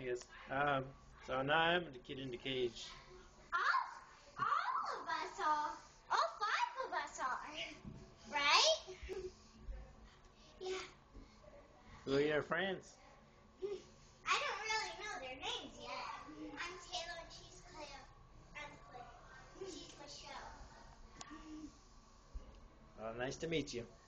I guess. So now I'm the kid in the cage. All of us are. All five of us are. Right? Yeah. Who are your friends? I don't really know their names yet. I'm Taylor and she's Cleo. I'm Cleo. She's Michelle. Nice to meet you.